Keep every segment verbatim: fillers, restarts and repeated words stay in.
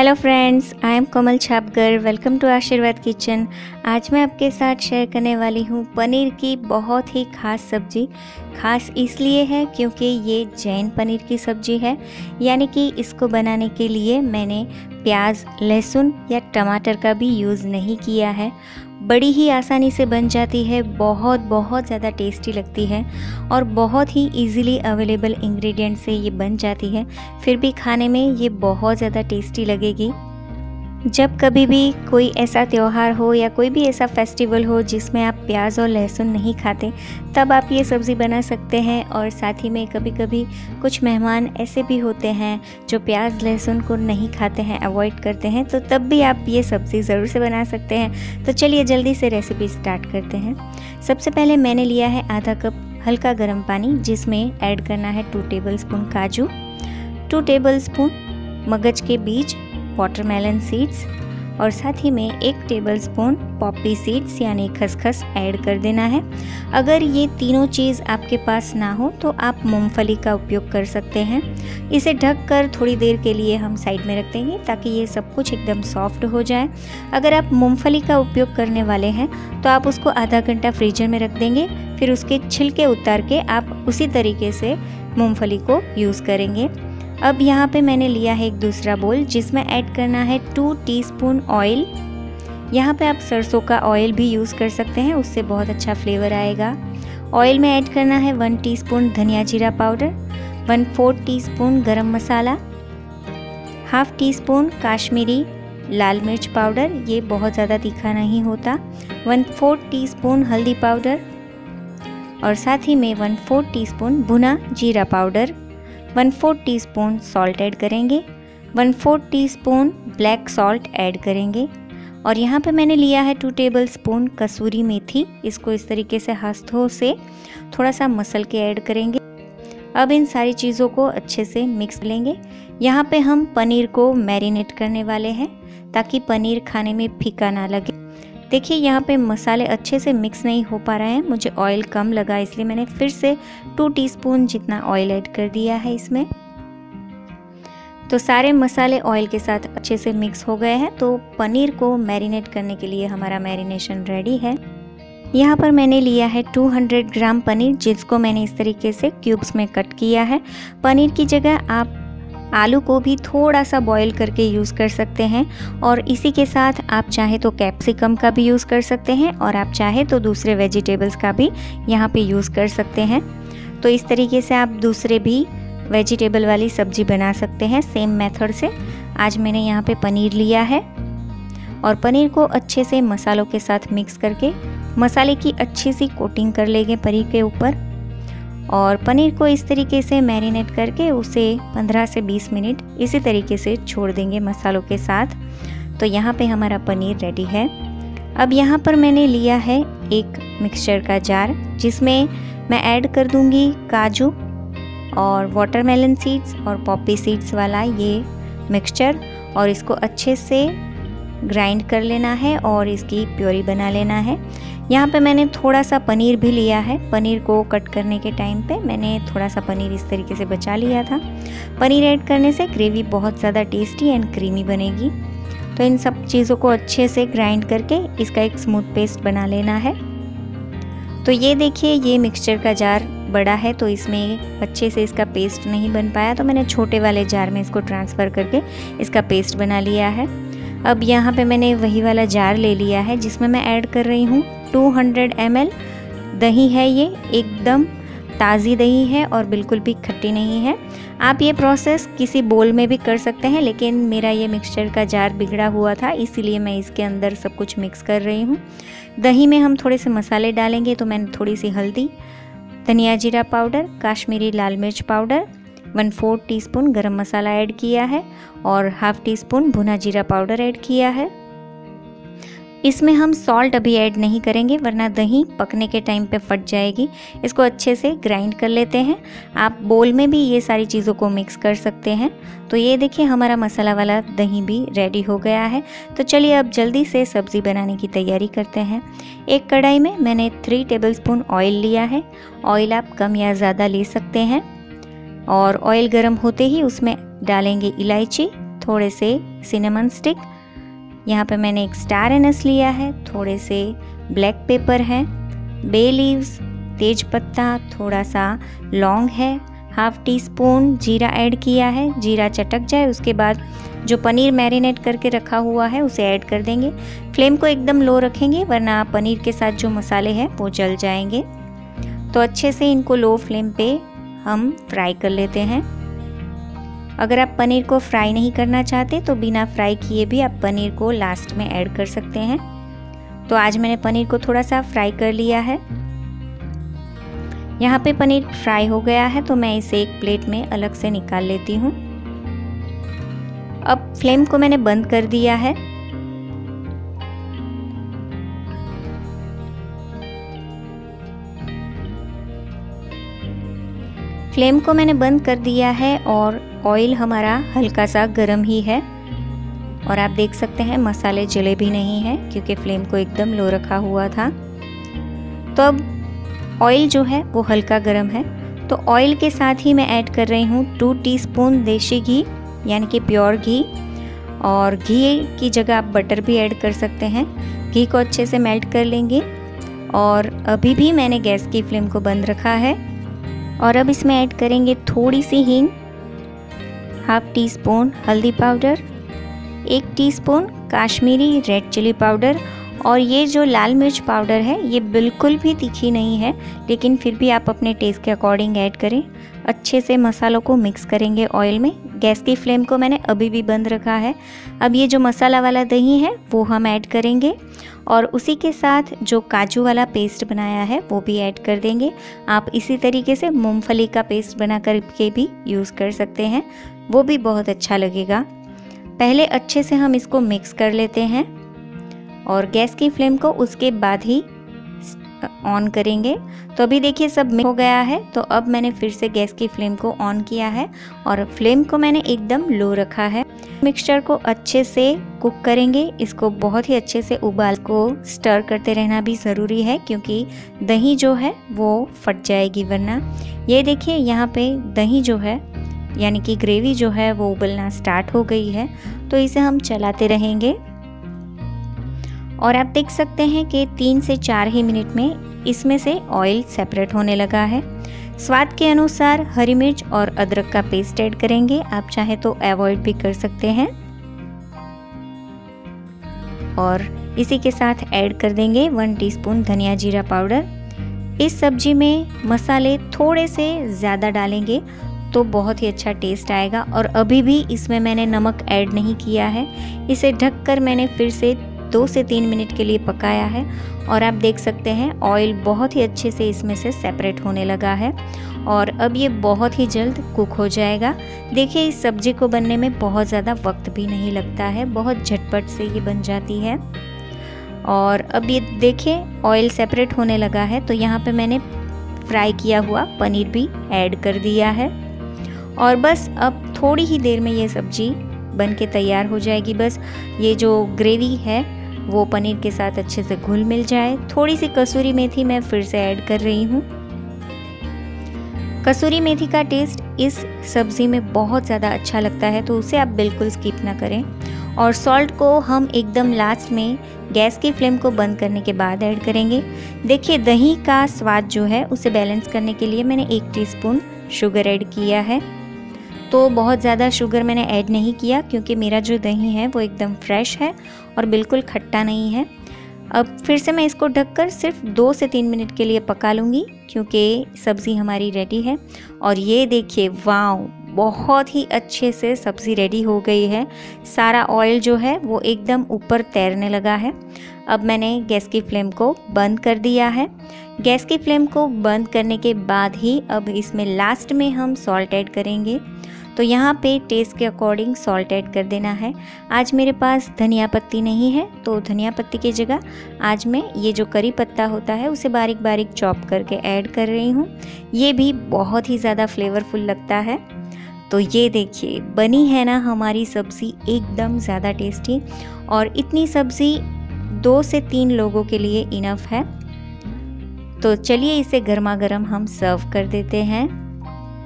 Hello friends, I am Komal Chhapkar. Welcome to Aashirwad kitchen. आज मैं आपके साथ शेयर करने वाली हूँ पनीर की बहुत ही ख़ास सब्ज़ी। ख़ास इसलिए है क्योंकि ये जैन पनीर की सब्ज़ी है, यानी कि इसको बनाने के लिए मैंने प्याज, लहसुन या टमाटर का भी यूज़ नहीं किया है। बड़ी ही आसानी से बन जाती है, बहुत बहुत ज़्यादा टेस्टी लगती है और बहुत ही इजीली अवेलेबल इंग्रेडिएंट से ये बन जाती है। फिर भी खाने में ये बहुत ज़्यादा टेस्टी लगेगी। जब कभी भी कोई ऐसा त्यौहार हो या कोई भी ऐसा फेस्टिवल हो जिसमें आप प्याज और लहसुन नहीं खाते, तब आप ये सब्ज़ी बना सकते हैं। और साथ ही में कभी कभी कुछ मेहमान ऐसे भी होते हैं जो प्याज लहसुन को नहीं खाते हैं, अवॉइड करते हैं, तो तब भी आप ये सब्ज़ी ज़रूर से बना सकते हैं। तो चलिए जल्दी से रेसिपी स्टार्ट करते हैं। सबसे पहले मैंने लिया है आधा कप हल्का गर्म पानी, जिसमें ऐड करना है टू टेबल स्पून काजू, टू टेबल स्पून मगज के बीज, वाटरमेलन सीड्स और साथ ही में एक टेबलस्पून पॉपी सीड्स यानी खसखस ऐड कर देना है। अगर ये तीनों चीज़ आपके पास ना हो तो आप मूंगफली का उपयोग कर सकते हैं। इसे ढककर थोड़ी देर के लिए हम साइड में रख देंगे ताकि ये सब कुछ एकदम सॉफ्ट हो जाए। अगर आप मूंगफली का उपयोग करने वाले हैं तो आप उसको आधा घंटा फ्रीजर में रख देंगे, फिर उसके छिलके उतार के आप उसी तरीके से मूंगफली को यूज़ करेंगे। अब यहाँ पे मैंने लिया है एक दूसरा बोल, जिसमें ऐड करना है टू टीस्पून ऑयल। यहाँ पे आप सरसों का ऑयल भी यूज़ कर सकते हैं, उससे बहुत अच्छा फ्लेवर आएगा। ऑयल में ऐड करना है वन टीस्पून धनिया जीरा पाउडर, वन फोर्थ टीस्पून गरम मसाला, हाफ टी स्पून काश्मीरी लाल मिर्च पाउडर, ये बहुत ज़्यादा तीखा नहीं होता, वन फोर्थ टीस्पून हल्दी पाउडर और साथ ही में वन फोर्थ टीस्पून भुना जीरा powder, one fourth teaspoon salt add करेंगे, one fourth teaspoon black salt add करेंगे। और यहाँ पे मैंने लिया है टू टेबल स्पून कसूरी मेथी। इसको इस तरीके से हाथों से थोड़ा सा मसल के ऐड करेंगे। अब इन सारी चीज़ों को अच्छे से मिक्स लेंगे। यहाँ पे हम पनीर को मैरिनेट करने वाले हैं ताकि पनीर खाने में फीका ना लगे। देखिए यहाँ पे मसाले अच्छे से मिक्स नहीं हो पा रहे हैं, मुझे ऑयल कम लगा, इसलिए मैंने फिर से टू टीस्पून जितना ऑयल ऐड कर दिया है इसमें। तो सारे मसाले ऑयल के साथ अच्छे से मिक्स हो गए हैं, तो पनीर को मैरिनेट करने के लिए हमारा मैरिनेशन रेडी है। यहाँ पर मैंने लिया है टू हंड्रेड ग्राम पनीर, जिसको मैंने इस तरीके से क्यूब्स में कट किया है। पनीर की जगह आप आलू को भी थोड़ा सा बॉईल करके यूज़ कर सकते हैं और इसी के साथ आप चाहे तो कैप्सिकम का भी यूज़ कर सकते हैं और आप चाहे तो दूसरे वेजिटेबल्स का भी यहाँ पे यूज़ कर सकते हैं। तो इस तरीके से आप दूसरे भी वेजिटेबल वाली सब्ज़ी बना सकते हैं सेम मेथड से। आज मैंने यहाँ पे पनीर लिया है और पनीर को अच्छे से मसालों के साथ मिक्स करके मसाले की अच्छी सी कोटिंग कर लेंगे पनीर के ऊपर और पनीर को इस तरीके से मैरिनेट करके उसे पंद्रह से बीस मिनट इसी तरीके से छोड़ देंगे मसालों के साथ। तो यहाँ पे हमारा पनीर रेडी है। अब यहाँ पर मैंने लिया है एक मिक्सचर का जार, जिसमें मैं ऐड कर दूँगी काजू और वाटरमेलन सीड्स और पॉपी सीड्स वाला ये मिक्सचर और इसको अच्छे से ग्राइंड कर लेना है और इसकी प्योरी बना लेना है। यहाँ पे मैंने थोड़ा सा पनीर भी लिया है। पनीर को कट करने के टाइम पे मैंने थोड़ा सा पनीर इस तरीके से बचा लिया था। पनीर ऐड करने से ग्रेवी बहुत ज़्यादा टेस्टी एंड क्रीमी बनेगी। तो इन सब चीज़ों को अच्छे से ग्राइंड करके इसका एक स्मूथ पेस्ट बना लेना है। तो ये देखिए, ये मिक्सचर का जार बड़ा है तो इसमें अच्छे से इसका पेस्ट नहीं बन पाया, तो मैंने छोटे वाले जार में इसको ट्रांसफ़र करके इसका पेस्ट बना लिया है। अब यहाँ पे मैंने वही वाला जार ले लिया है जिसमें मैं ऐड कर रही हूँ टू हंड्रेड एम एल दही है। ये एकदम ताज़ी दही है और बिल्कुल भी खट्टी नहीं है। आप ये प्रोसेस किसी बोल में भी कर सकते हैं, लेकिन मेरा ये मिक्सचर का जार बिगड़ा हुआ था, इसीलिए मैं इसके अंदर सब कुछ मिक्स कर रही हूँ। दही में हम थोड़े से मसाले डालेंगे, तो मैंने थोड़ी सी हल्दी, धनिया जीरा पाउडर, काश्मीरी लाल मिर्च पाउडर, वन फोर्थ टीस्पून गरम मसाला ऐड किया है और हाफ टी स्पून भुना जीरा पाउडर ऐड किया है। इसमें हम सॉल्ट अभी ऐड नहीं करेंगे वरना दही पकने के टाइम पे फट जाएगी। इसको अच्छे से ग्राइंड कर लेते हैं। आप बोल में भी ये सारी चीज़ों को मिक्स कर सकते हैं। तो ये देखिए, हमारा मसाला वाला दही भी रेडी हो गया है। तो चलिए अब जल्दी से सब्ज़ी बनाने की तैयारी करते हैं। एक कढ़ाई में मैंने थ्री टेबलस्पून ऑयल लिया है। ऑयल आप कम या ज़्यादा ले सकते हैं और ऑयल गर्म होते ही उसमें डालेंगे इलायची, थोड़े से सिनेमन स्टिक, यहाँ पे मैंने एक स्टार एनस लिया है, थोड़े से ब्लैक पेपर है, बे लीव्स, तेज पत्ता, थोड़ा सा लौंग है, हाफ टी स्पून जीरा ऐड किया है। जीरा चटक जाए उसके बाद जो पनीर मैरिनेट करके रखा हुआ है उसे ऐड कर देंगे। फ्लेम को एकदम लो रखेंगे वरना पनीर के साथ जो मसाले हैं वो जल जाएंगे। तो अच्छे से इनको लो फ्लेम पे हम फ्राई कर लेते हैं। अगर आप पनीर को फ्राई नहीं करना चाहते तो बिना फ्राई किए भी आप पनीर को लास्ट में ऐड कर सकते हैं। तो आज मैंने पनीर को थोड़ा सा फ्राई कर लिया है। यहाँ पे पनीर फ्राई हो गया है तो मैं इसे एक प्लेट में अलग से निकाल लेती हूँ। अब फ्लेम को मैंने बंद कर दिया है। फ्लेम को मैंने बंद कर दिया है और ऑयल हमारा हल्का सा गर्म ही है और आप देख सकते हैं मसाले जले भी नहीं हैं क्योंकि फ्लेम को एकदम लो रखा हुआ था। तो अब ऑयल जो है वो हल्का गर्म है तो ऑयल के साथ ही मैं ऐड कर रही हूँ टू टीस्पून देसी घी यानी कि प्योर घी, और घी की जगह आप बटर भी ऐड कर सकते हैं। घी को अच्छे से मेल्ट कर लेंगे और अभी भी मैंने गैस की फ्लेम को बंद रखा है। और अब इसमें ऐड करेंगे थोड़ी सी हींग, हाफ टी स्पून हल्दी पाउडर, एक teaspoon Kashmiri red chilli powder, और ये जो लाल मिर्च पाउडर है ये बिल्कुल भी तीखी नहीं है लेकिन फिर भी आप अपने टेस्ट के अकॉर्डिंग ऐड करें। अच्छे से मसालों को मिक्स करेंगे ऑयल में। गैस की फ्लेम को मैंने अभी भी बंद रखा है। अब ये जो मसाला वाला दही है वो हम ऐड करेंगे और उसी के साथ जो काजू वाला पेस्ट बनाया है वो भी ऐड कर देंगे। आप इसी तरीके से मूंगफली का पेस्ट बना करके भी यूज़ कर सकते हैं, वो भी बहुत अच्छा लगेगा। पहले अच्छे से हम इसको मिक्स कर लेते हैं और गैस की फ्लेम को उसके बाद ही ऑन करेंगे। तो अभी देखिए सब मिक्स हो गया है। तो अब मैंने फिर से गैस की फ्लेम को ऑन किया है और फ्लेम को मैंने एकदम लो रखा है। मिक्सचर को अच्छे से कुक करेंगे। इसको बहुत ही अच्छे से उबाल को स्टर करते रहना भी ज़रूरी है क्योंकि दही जो है वो फट जाएगी वरना। ये देखिए यहाँ पे दही जो है यानी कि ग्रेवी जो है वो उबलना स्टार्ट हो गई है, तो इसे हम चलाते रहेंगे। और आप देख सकते हैं कि तीन से चार ही मिनट में इसमें से ऑयल सेपरेट होने लगा है। स्वाद के अनुसार हरी मिर्च और अदरक का पेस्ट ऐड करेंगे, आप चाहे तो अवॉइड भी कर सकते हैं। और इसी के साथ ऐड कर देंगे वन टीस्पून धनिया जीरा पाउडर। इस सब्जी में मसाले थोड़े से ज़्यादा डालेंगे तो बहुत ही अच्छा टेस्ट आएगा। और अभी भी इसमें मैंने नमक ऐड नहीं किया है। इसे ढककर मैंने फिर से दो से तीन मिनट के लिए पकाया है और आप देख सकते हैं ऑयल बहुत ही अच्छे से इसमें से सेपरेट होने लगा है और अब ये बहुत ही जल्द कुक हो जाएगा। देखिए इस सब्जी को बनने में बहुत ज़्यादा वक्त भी नहीं लगता है, बहुत झटपट से ये बन जाती है। और अब ये देखिए ऑयल सेपरेट होने लगा है तो यहाँ पे मैंने फ्राई किया हुआ पनीर भी ऐड कर दिया है और बस अब थोड़ी ही देर में ये सब्जी बन के तैयार हो जाएगी। बस ये जो ग्रेवी है वो पनीर के साथ अच्छे से घुल मिल जाए। थोड़ी सी कसूरी मेथी मैं फिर से ऐड कर रही हूँ। कसूरी मेथी का टेस्ट इस सब्ज़ी में बहुत ज़्यादा अच्छा लगता है तो उसे आप बिल्कुल स्किप ना करें। और सॉल्ट को हम एकदम लास्ट में गैस की फ्लेम को बंद करने के बाद ऐड करेंगे। देखिए दही का स्वाद जो है उसे बैलेंस करने के लिए मैंने एक टीस्पून शुगर ऐड किया है। तो बहुत ज़्यादा शुगर मैंने ऐड नहीं किया क्योंकि मेरा जो दही है वो एकदम फ्रेश है और बिल्कुल खट्टा नहीं है। अब फिर से मैं इसको ढककर सिर्फ दो से तीन मिनट के लिए पका लूँगी क्योंकि सब्ज़ी हमारी रेडी है। और ये देखिए वाव, बहुत ही अच्छे से सब्ज़ी रेडी हो गई है। सारा ऑयल जो है वो एकदम ऊपर तैरने लगा है। अब मैंने गैस की फ्लेम को बंद कर दिया है। गैस की फ्लेम को बंद करने के बाद ही अब इसमें लास्ट में हम सॉल्ट ऐड करेंगे। तो यहाँ पे टेस्ट के अकॉर्डिंग सॉल्ट ऐड कर देना है। आज मेरे पास धनिया पत्ती नहीं है तो धनिया पत्ती की जगह आज मैं ये जो करी पत्ता होता है उसे बारीक बारीक चॉप करके ऐड कर रही हूँ। ये भी बहुत ही ज़्यादा फ्लेवरफुल लगता है। तो ये देखिए बनी है ना हमारी सब्ज़ी एकदम ज़्यादा टेस्टी, और इतनी सब्ज़ी दो से तीन लोगों के लिए इनफ है। तो चलिए इसे गर्मा गर्म हम सर्व कर देते हैं।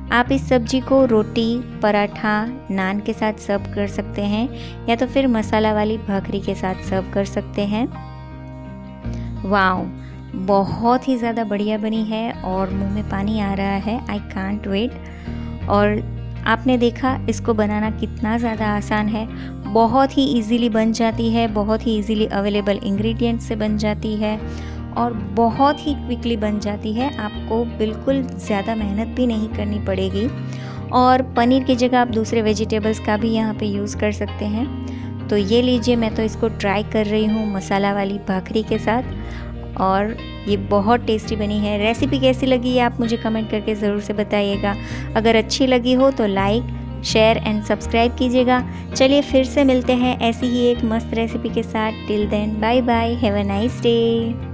आप इस सब्जी को रोटी, पराठा, नान के साथ सर्व कर सकते हैं या तो फिर मसाला वाली भाकरी के साथ सर्व कर सकते हैं। वाओ, बहुत ही ज़्यादा बढ़िया बनी है और मुंह में पानी आ रहा है। I can't wait. और आपने देखा इसको बनाना कितना ज़्यादा आसान है, बहुत ही इजीली बन जाती है, बहुत ही इजीली अवेलेबल इंग्रेडिएंट से बन जाती है और बहुत ही क्विकली बन जाती है। आपको बिल्कुल ज़्यादा मेहनत भी नहीं करनी पड़ेगी और पनीर की जगह आप दूसरे वेजिटेबल्स का भी यहाँ पे यूज़ कर सकते हैं। तो ये लीजिए, मैं तो इसको ट्राई कर रही हूँ मसाला वाली भाकरी के साथ और ये बहुत टेस्टी बनी है। रेसिपी कैसी लगी आप मुझे कमेंट करके ज़रूर से बताइएगा। अगर अच्छी लगी हो तो लाइक, शेयर एंड सब्सक्राइब कीजिएगा। चलिए फिर से मिलते हैं ऐसी ही एक मस्त रेसिपी के साथ। Till then bye bye, have a nice day.